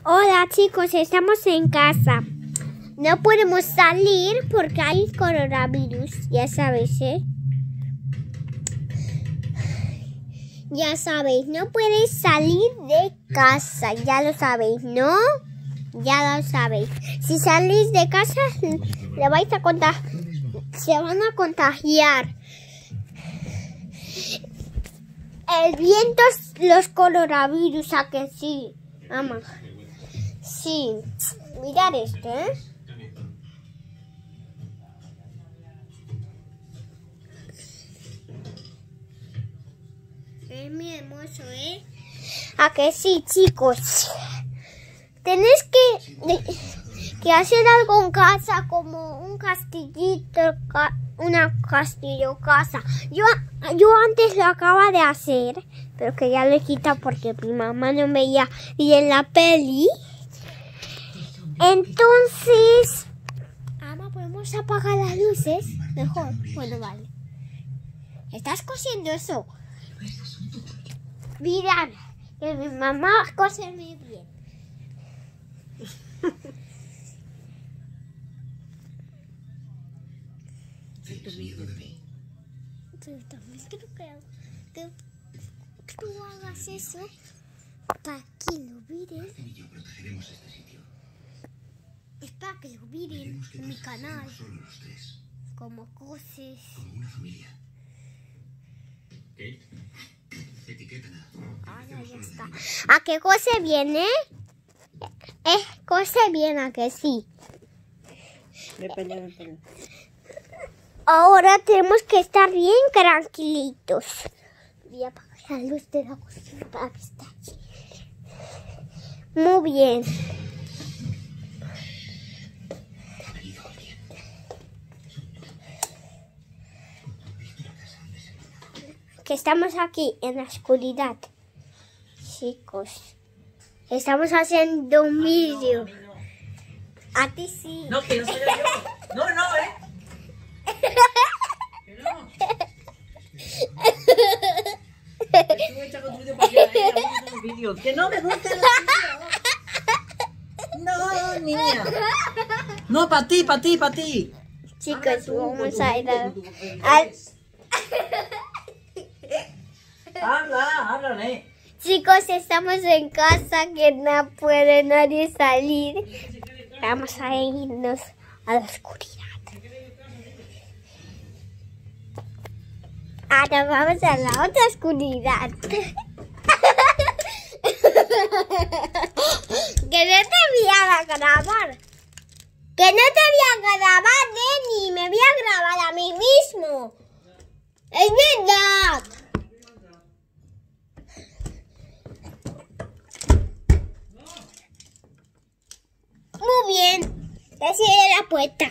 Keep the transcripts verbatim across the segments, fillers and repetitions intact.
Hola chicos, estamos en casa. No podemos salir porque hay coronavirus, ya sabéis, ¿eh? Ya sabéis, no podéis salir de casa, ya lo sabéis, ¿no? Ya lo sabéis. Si salís de casa, le vais a contagiar, se van a contagiar. El viento es los coronavirus, ¿a que sí? Mamá. Sí. Mirad este, ¿eh? Es muy hermoso, ¿eh? ¿A que sí, chicos? Tenéis que, que hacer algo en casa, como un castillito, una castillo casa. Yo, yo antes lo acaba de hacer, pero que ya lo he quitado porque mi mamá no veía bien la peli. Entonces, Ama, ¿podemos apagar las luces? Mejor. Bueno, vale. ¿Estás cosiendo eso? Mirad, que mi mamá cose muy bien. Pero también creo que, que tú hagas eso para que lo miren. Y yo protegeremos este sitio. Es para que lo miren en mi canal. Solo los tres. Como coses. Como una familia. Kate, etiquétala. Ah, ya está. ¿A qué cose viene? Eh, cose bien, ¿a que sí? Depende, depende. Ahora tenemos que estar bien tranquilitos. Voy a apagar la luz de la cocina para que esté aquí. Muy bien. Que estamos aquí en la oscuridad. Chicos, estamos haciendo un vídeo. A ti sí. No, que no soy yo. No, no, ¿eh? Que no. Estuve echando tu vídeo para allá, ¿eh? A mí los vídeos. Que no me gustan los vídeos. No, niña. No, para ti, para ti, para ti. Chicos, vamos a ir a... al... Habla, háblale. Chicos, estamos en casa, que no puede nadie salir. Vamos a irnos a la oscuridad. Ahora vamos a la otra oscuridad. Que no te voy a grabar. Que no te voy a grabar, Denny. Me voy a grabar a mí mismo. Es verdad. Muy bien. Ya cierra la puerta.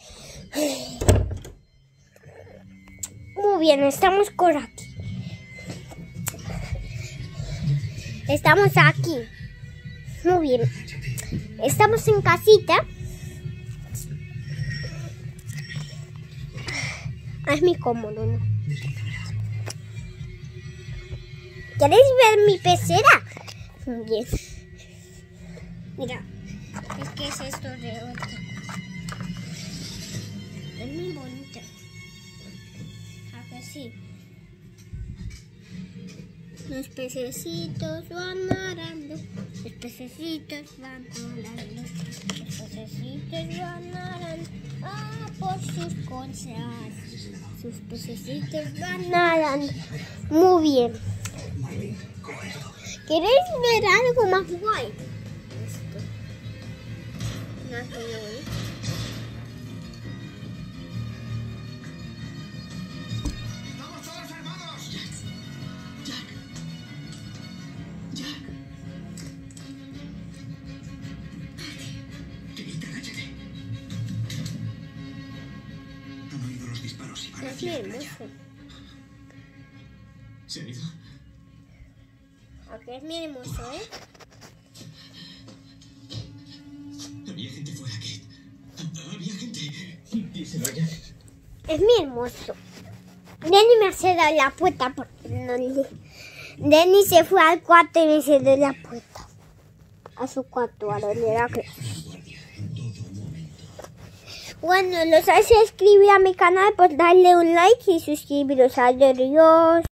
Muy bien, estamos por aquí. Estamos aquí. Muy bien. Estamos en casita. Es muy cómodo, ¿no? ¿Queréis ver mi pecera? Muy bien. Mira. Es que es esto de otra. Es muy bonito. ¿A que sí? Los pececitos van nadando. Los pececitos van nadando. Los pececitos van nadando. Ah, por sus cosas. Sus pececitos van nadando. Muy bien. ¿Queréis ver algo más guay? ¡Vamos todos armados! Jack. Jack. Jack. Kate, agáchate. Han oído los disparos y van Es hacia muy la playa. hermoso. ¿Se han ido? Aquí es muy hermoso, ¿eh? Había gente fuera, Kate. Había gente. Díselo a Jack. Es muy hermoso. Denny me ha cerrado la puerta porque no le... Denny se fue al cuarto y me cerró la puerta. a su cuarto a dormir a clase. Bueno, los hace escribir a mi canal, pues darle un like y suscribiros. Adiós.